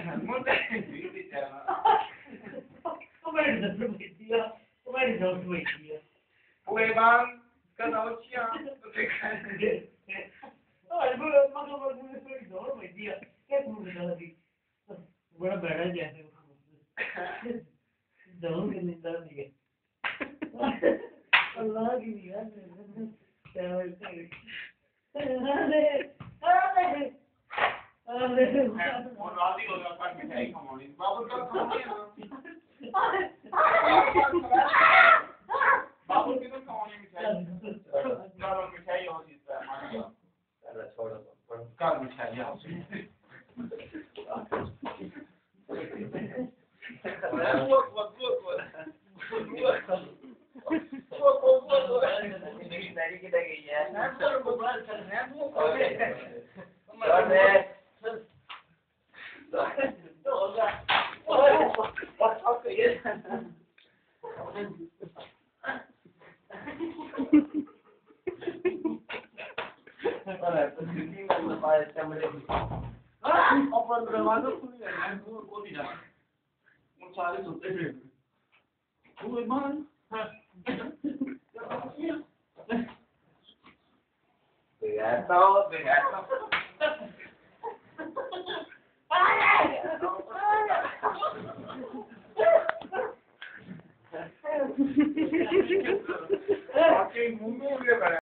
Come è da prometia? Come è da prometia? Ue bang, kalau cia, no, ma non è solito, prometia. Che pure da lì. Buona bella gente. Don't get me done again. Allah give me Monadi होगा पर मिठाई खमोनी बाबू का खमोनी बाबू की तो खमोनी मिठाई कल मिठाई हो जिसका मानेगा चलो छोड़ो कल मिठाई आओ जिंदगी किधर गई है Apa dramada खुली है मैं को नहीं जाना वो सारे सुनते हैं वो ईमान Begato.